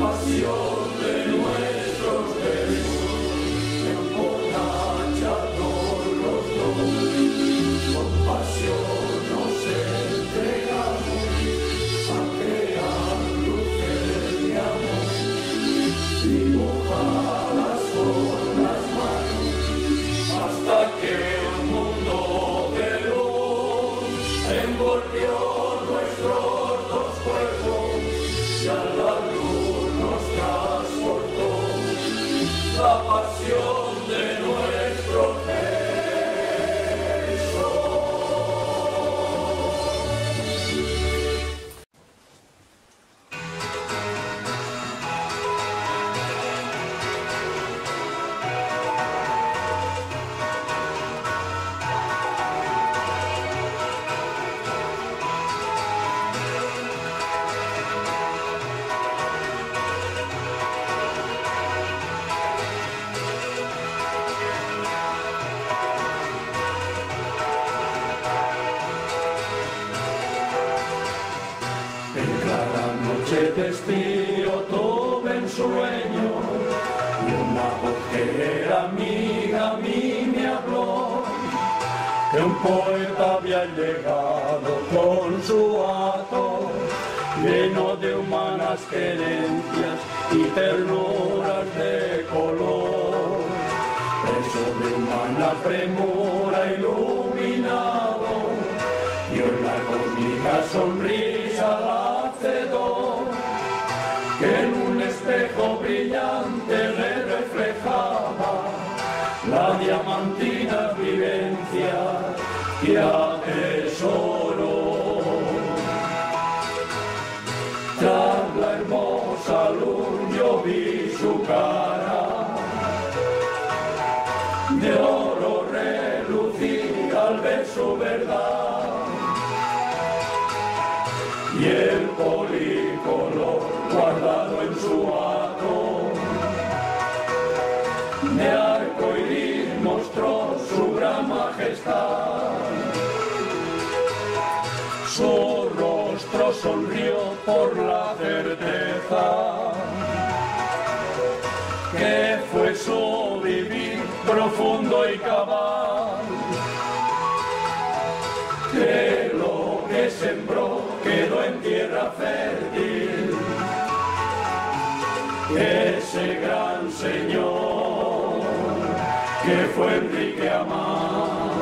Destino tuve en sueño y una voz que era amiga a mí me habló que un poeta había llegado con su hato lleno de humanas querencias y ternuras de color, preso de humana premura iluminado y una cósmica sonrisa la cedó, que en un espejo brillante le reflejaba la diamantina vivencia que atesoró. Tras la hermosa luz yo vi su cara, de oro relucía al ver su verdad, y el policolor guardado en su hato de arco iris mostró su gran majestad. Su rostro sonrió por la certeza que fue su vivir profundo y cabal, que lo que sembró quedó en tierra fértil. Ese gran señor que fue Enrique Amar.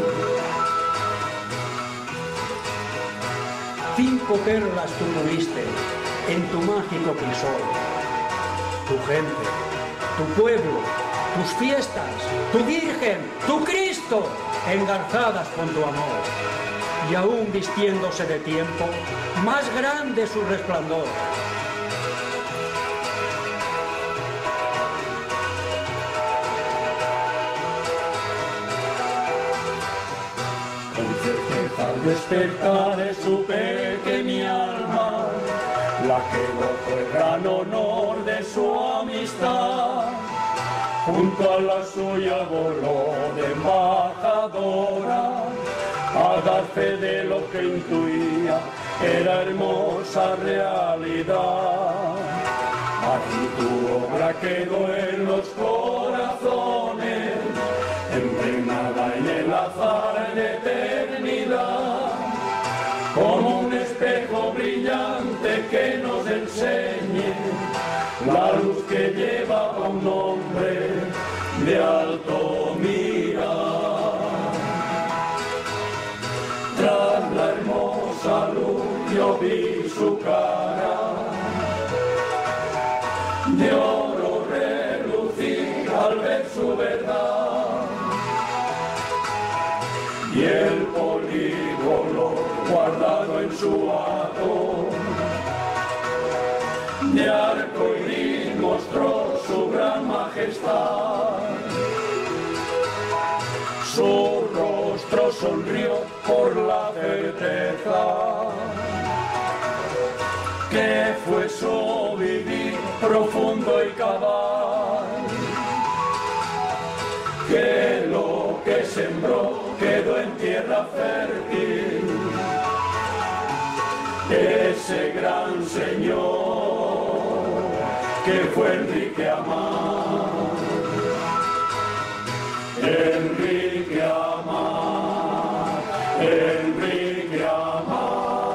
5 perlas tú tuviste en tu mágico crisol, tu gente, tu pueblo, tus fiestas, tu Virgen, tu Cristo, engarzadas con tu amor, y aún vistiéndose de tiempo, más grande su resplandor. Al despertar supe que mi alma, la que gozó el gran honor de su amistad, junto a la suya voló de embajadora, a dar fe de lo que intuía era hermosa realidad. Aquí tu obra quedó en los corazones, impregnada en el azar de eternidad, como un espejo brillante que nos enseñe la luz que lleva a un hombre de alto mirar. Tras la hermosa luz yo vi su cara, de oro relucir al ver su verdad, y el polígono guardado en su hato de arco iris mostró su gran majestad. Su rostro sonrió por la certeza que fue su vivir profundo y cabal, que lo que sembró quedó en tierra fértil. Ese gran señor que fue Enrique Amar. Enrique Amar, Enrique Amar.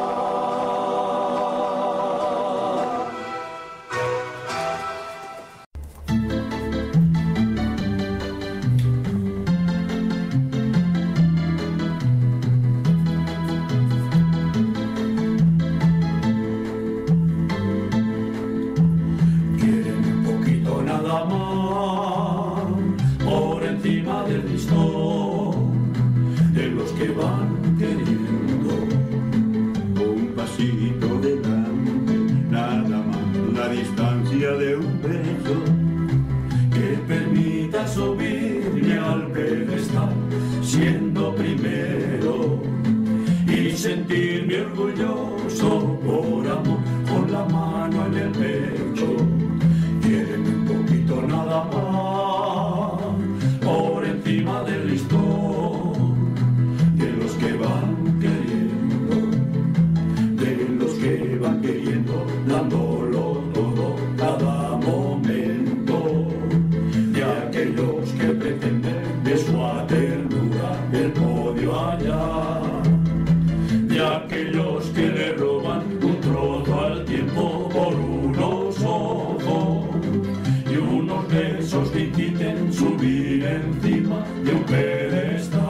De los que van queriendo un pasito delante, nada más la distancia de un beso que permita subirme al pedestal siendo primero y sentirme orgulloso por amor con la mano en el pecho. Quiéreme un poquito nada más por encima del listón de los que van queriendo, dándolo todo cada momento, de aquellos que pretenden de su ternura el podio hallar, de aquellos que le roban un trozo al tiempo por unos ojos y unos besos que inciten subir encima de un pedestal.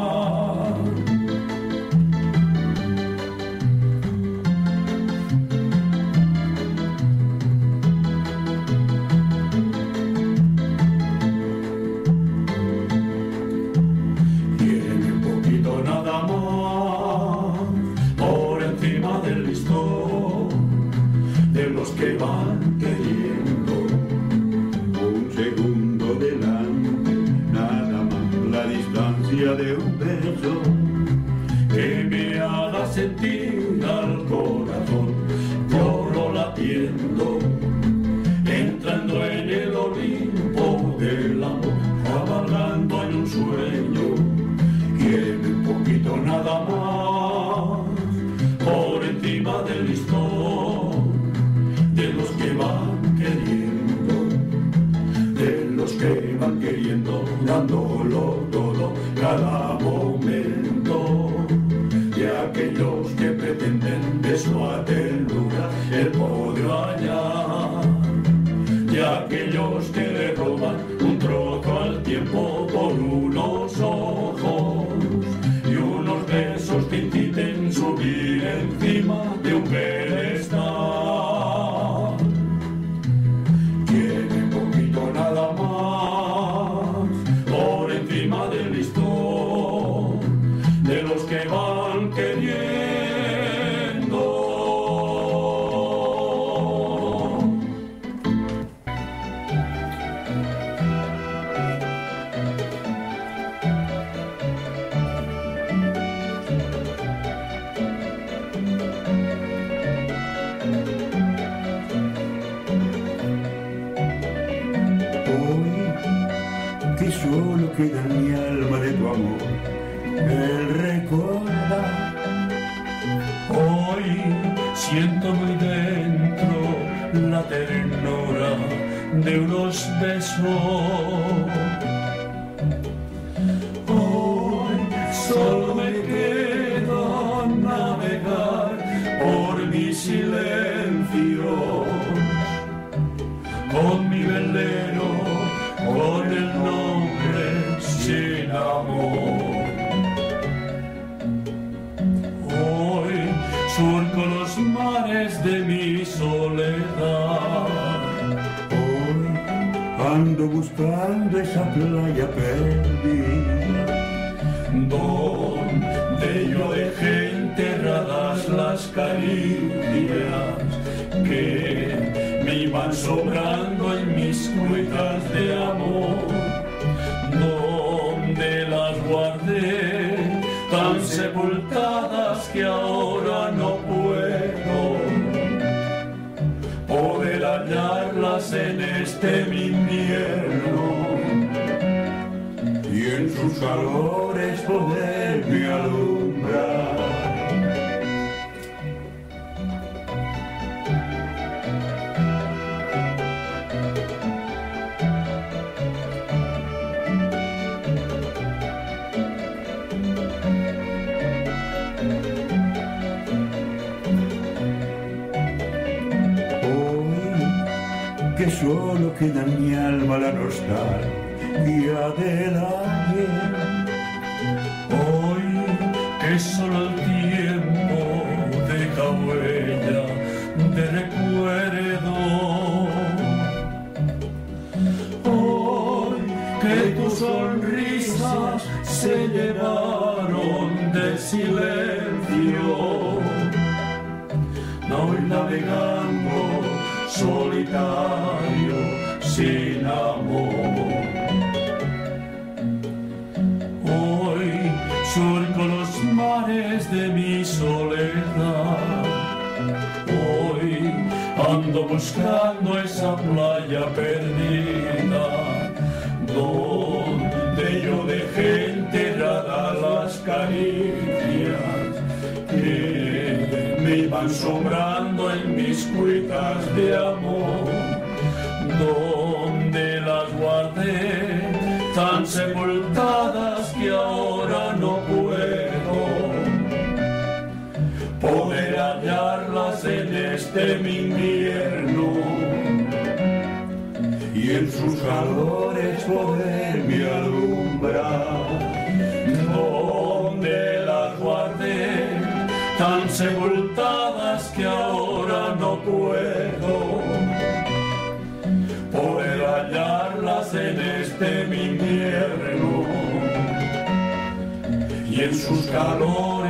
Quieren un poquito nada más por encima del listón de los que van queriendo un segundo delante, nada más la distancia de un beso que me haga sentir al corazón lloro latiendo, entrando en el Olimpo del amor, cabalgando en un sueño. Quieren un poquito nada más por encima del listón de los que van queriendo, dándolo todo cada momento, de aquellos que pretenden de su ternura el poder hallar, de aquellos que le roban un trozo al tiempo por unos ojos y unos besos que inciten subir encima de un pedestal. Quieren poquito nada más por encima del listón de los que van queriendo. Que solo queda en mi alma de tu amor el recordar. Hoy siento muy dentro la ternura de unos besos. Hoy solo me queda navegar por mis silencios, con mi velero, con el nombre sin amor. Hoy surco los mares de mi soledad. Hoy ando buscando esa playa perdida donde yo dejé enterradas las caricias que me iban sobrando en mis cuitas de amor, donde las guardé tan sepultadas que ahora no puedo poder hallarlas en este mi invierno y en sus calores poderme alumbrar. que solo queda en mi alma la nostalgia del ayer. Hoy que solo el tiempo deja huella de recuerdo. Hoy que tus sonrisas se llevaron del silencio. Hoy navegando solitario sin amor. Hoy surco los mares de mi soledad. Hoy ando buscando esa playa perdida donde yo dejé enterradas las caricias que me iban sobrando en mis cuitas de amor, donde las guardé tan sepultadas que ahora no puedo poder hallarlas en este mi invierno y en sus calores poderme alumbrar, donde las guardé tan sepultadas que ahora no puedo poder hallarlas en este mi invierno y en sus calores